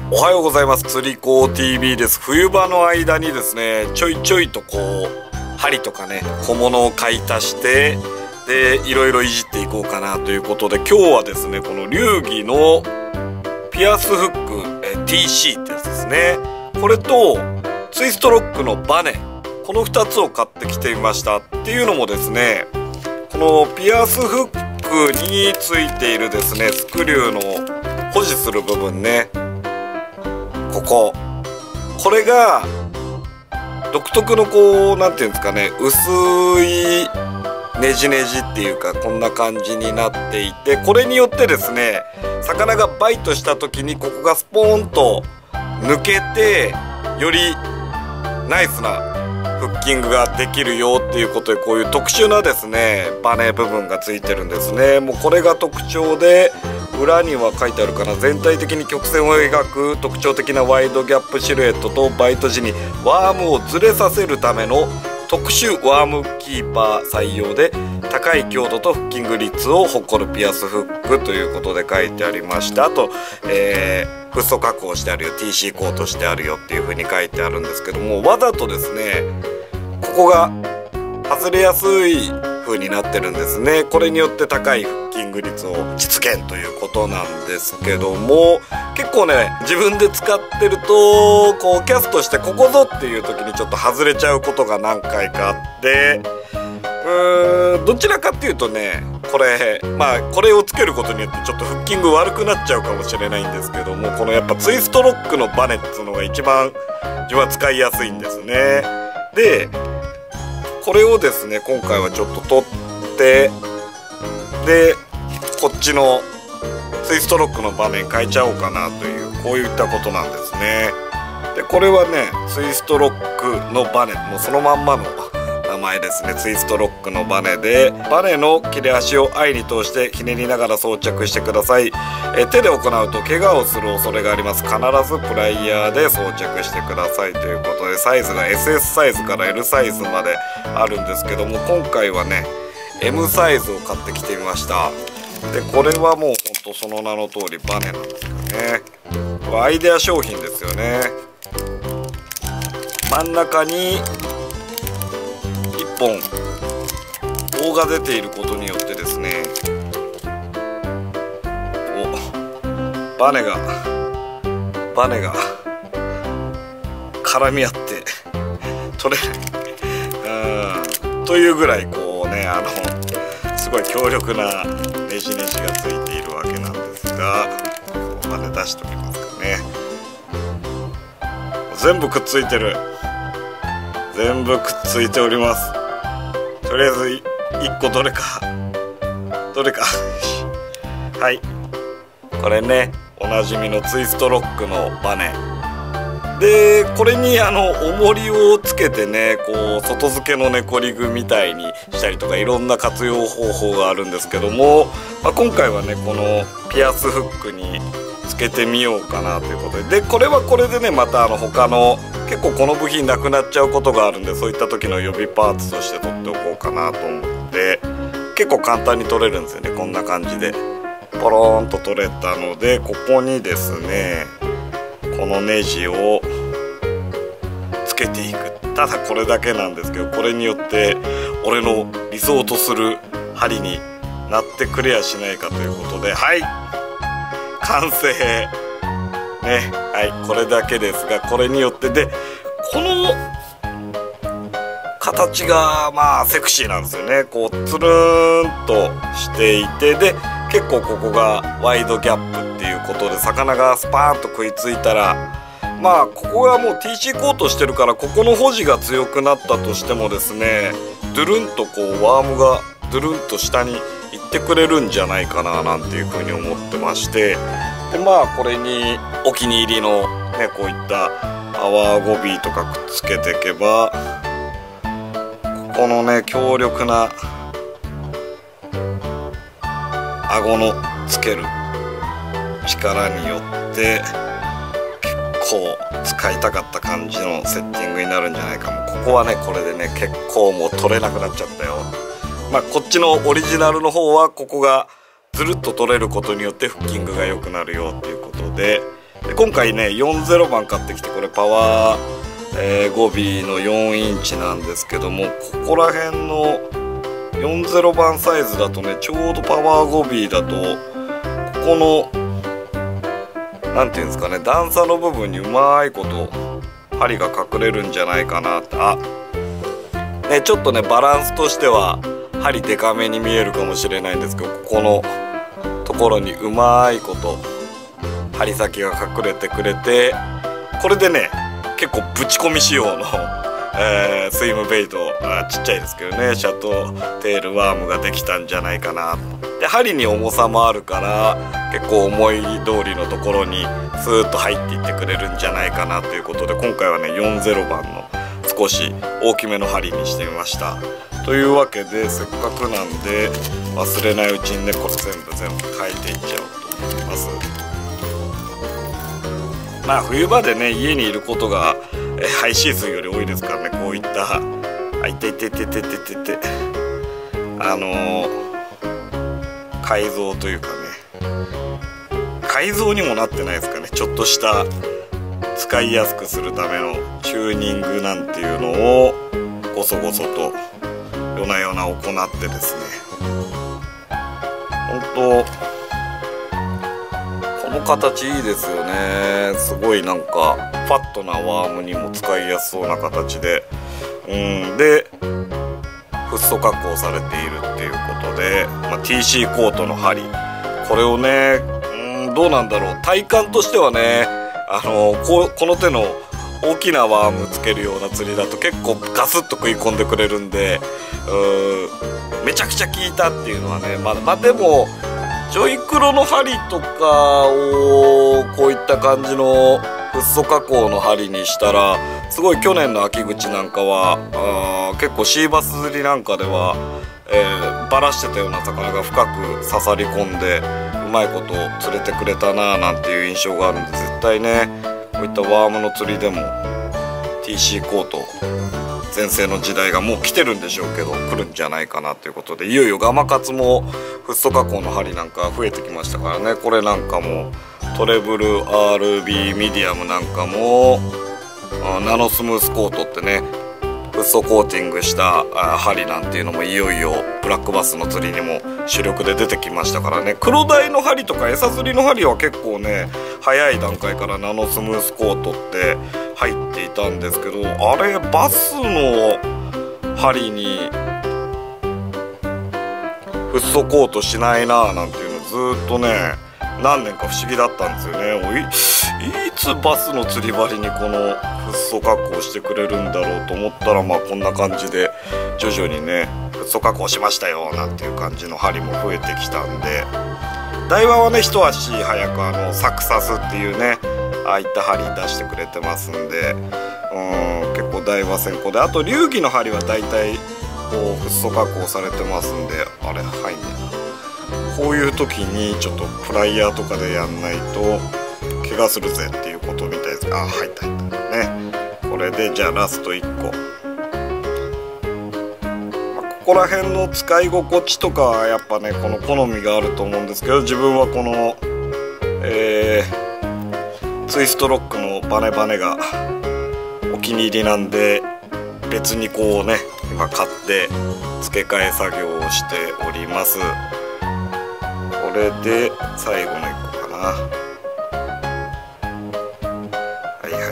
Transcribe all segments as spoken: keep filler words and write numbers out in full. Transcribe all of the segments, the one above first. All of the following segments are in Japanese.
おはようございます。釣り子 ティービー です。冬場の間にですね、ちょいちょいとこう針とかね、小物を買い足してでいろいろいじっていこうかなということで、今日はですね、この流儀のピアスフック ティーシー ってやつですね、これとツイストロックのバネ、このふたつを買ってきてみました。っていうのもですね、このピアスフックについているですね、スクリューの保持する部分ね、こここれが独特のこうなんていうんですかね、薄いねじねじっていうか、こんな感じになっていて、これによってですね、魚がバイトした時にここがスポーンと抜けて、よりナイスなフッキングができるよっていうことで、こういう特殊なですねバネ部分がついてるんですね。もうこれが特徴で、裏には書いてあるかな、全体的に曲線を描く特徴的なワイドギャップシルエットと、バイト時にワームをずれさせるための特殊ワームキーパー採用で、高い強度とフッキング率を誇るピアスフックということで書いてありました。あと、えー、フッ素加工してあるよ、 ティーシー コートしてあるよっていう風に書いてあるんですけども、わざとですねここが外れやすい風になってるんですね。これによって高いフッキング率を実現ということなんですけども、結構ね自分で使ってるとこうキャストしてここぞっていう時にちょっと外れちゃうことが何回かあって、うーんどちらかっていうとね、これまあこれをつけることによってちょっとフッキング悪くなっちゃうかもしれないんですけども、このやっぱツイストロックのバネっていうのが一番自分は使いやすいんですね。でこれをですね、今回はちょっと取って、でこっちのツイストロックのバネに変えちゃおうかなという、こういったことなんですね。でこれはねツイストロックのバネ、もうそのまんまの名前ですね。ツイストロックのバネで、バネの切れ端を愛に通してひねりながら装着してください。え手で行うと怪我をする恐れがあります。必ずプライヤーで装着してくださいということで、サイズが エスエス サイズから エル サイズまであるんですけども、今回はね エム サイズを買ってきてみました。でこれはもうほんとその名の通りバネなんですよね。これアイデア商品ですよね。真ん中に本棒が出ていることによってですね、おバネがバネが絡み合って取れない、うんというぐらいこうね、あのすごい強力なねじねじがついているわけなんですが、バネ出しておきますかね。全部くっついてる、全部くっついております。とりあえずいっこどれかどれかはい、これねおなじみのツイストロックのバネで、これにあの重りをつけてね、こう外付けの猫リグみたいにしたりとか、いろんな活用方法があるんですけども、まあ、今回はねこのピアスフックにつけてみようかなということで、でこれはこれでね、またあの他の結構この部品なくなっちゃうことがあるんで、そういった時の予備パーツとして取っておこうかなと思って、結構簡単に取れるんですよね。こんな感じでポローンと取れたので、ここにですねこのネジをつけていく。ただこれだけなんですけど、これによって俺の理想とする針になってくれやしないかということで、はい完成ね、はい、これだけですが、これによってでこの形がまあセクシーなんですよね。こうつるーんとしていて、で結構ここがワイドギャップっていうことで、魚がスパーンと食いついたら、まあここがもう ティーシー コートしてるから、ここの保持が強くなったとしてもですね、ドゥルンとこうワームがドゥルンと下に行ってくれるんじゃないかななんていうふうに思ってまして、でまあこれにお気に入りのねこういったパワーゴビーとかくっつけていけば、ここのね強力な顎のつける力によって結構使いたかった感じのセッティングになるんじゃないかも。ここはねこれでね結構もう取れなくなっちゃったよ。まあこっちのオリジナルの方はここがずるっと取れることによってフッキングが良くなるよっていうことで、 で今回ねよんじゅうばん買ってきて、これパワー、えー、ゴビのよんインチなんですけども、ここら辺のよんじゅうばんサイズだとね、ちょうどパワーゴビだとここのなんていうんですかね、段差の部分にうまいこと針が隠れるんじゃないかなって。あね、ちょっとねバランスとしては針デカめに見えるかもしれないんですけど、ここのところにうまいこと針先が隠れてくれて、これでね結構ぶち込み仕様の、えー、スイムベイト、あちっちゃいですけどね、シャトーテールワームができたんじゃないかな。で針に重さもあるから結構思い通りのところにスーッと入っていってくれるんじゃないかなということで、今回はねよんじゅうばんの少し大きめの針にしてみました。というわけでせっかくなんで忘れないうちにねこれ全部全部変えていっちゃおうと思います。まあ冬場でね家にいることがえハイシーズンより多いですからね、こういったあいていててててててあのー、改造というかね、改造にもなってないですかね、ちょっとした使いやすくするためのチューニングなんていうのをごそごそと夜な夜な行ってですね、本当この形いいですよね。すごいなんかファットなワームにも使いやすそうな形で、うんでフッ素加工されているっていうことで、まあ、ティーシー コートの針、これをね、うんどうなんだろう、体感としてはね、あのこ, この手の大きなワームつけるような釣りだと結構ガスッと食い込んでくれるんで、うーめちゃくちゃ効いたっていうのはね、まあ、まあでもジョイクロの針とかをこういった感じのフッ素加工の針にしたら、すごい去年の秋口なんかはあ結構シーバス釣りなんかでは、えー、バラしてたような魚が深く刺さり込んでうまいこと釣れてくれたなあなんていう印象があるんで、絶対ねこういったワームの釣りでも ティーシー コート全盛の時代がもう来てるんでしょうけど来るんじゃないかなということで、いよいよガマカツもフッ素加工の針なんか増えてきましたからね。これなんかもトレブル アールビー ミディアムなんかもナノスムースコートってねフッ素コーティングした針なんていうのもいよいよブラックバスの釣りにも主力で出てきましたからね。黒鯛の針とか餌釣りの針は結構ね早い段階からナノスムースコートって入っていたんですけど、あれバスの針にフッ素コートしないななんていうのずっとね何年か不思議だったんですよね。い, いつバスの釣り針にこのフッ素加工してくれるんだろうと思ったら、まあこんな感じで徐々にねフッ素加工しましたよなんていう感じの針も増えてきたんで、台湾はね一足早くあのサクサスっていうねああいった針出してくれてますんで、うん結構台湾先行で、あと流儀の針はだいたいこうフッ素加工されてますんで、あれ入んねえな、こういう時にちょっとプライヤーとかでやんないと怪我するぜっていうことみたいです。あ入った入ったね。これでじゃあラストいっこ、まあ、ここら辺の使い心地とかはやっぱねこの好みがあると思うんですけど、自分はこの、えー、ツイストロックのバネバネがお気に入りなんで、別にこうね今買って付け替え作業をしております。これで最後のいっこかな。はいはいはい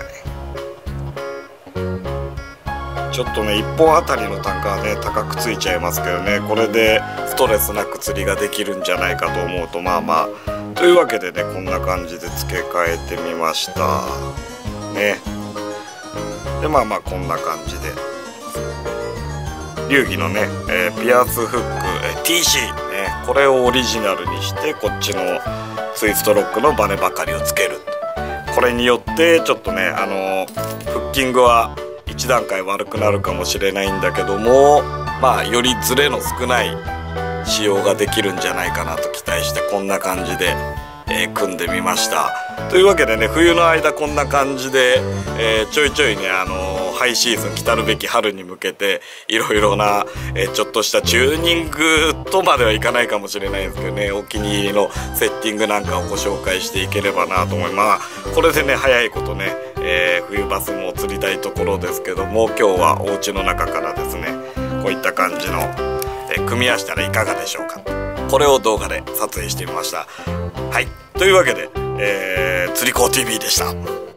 はい。ちょっとねいっぽんあたりの単価はね高くついちゃいますけどね、これでストレスなく釣りができるんじゃないかと思うと、まあまあというわけでねこんな感じで付け替えてみましたね。でまあまあこんな感じで流儀のね、えー、ピアスフック、えー、ティーシー、ね、これをオリジナルにしてこっちのツイストロックのバネばかりをつける。これによってちょっとねあのフッキングはいち段階悪くなるかもしれないんだけども、まあよりズレの少ない仕様ができるんじゃないかなと期待してこんな感じで、えー、組んでみました。というわけでね冬の間こんな感じで、えー、ちょいちょいねあのー、 ハイシーズン、来たるべき春に向けていろいろな、えー、ちょっとしたチューニングとまではいかないかもしれないんですけどね、お気に入りのセッティングなんかをご紹介していければなと思います。まあこれでね早いことね、えー、冬バスも釣りたいところですけども、今日はお家の中からですねこういった感じの、えー、組み合わせたらいかがでしょうか。これを動画で撮影してみました。はい、というわけで、えー、釣り子 ティーブイ でした。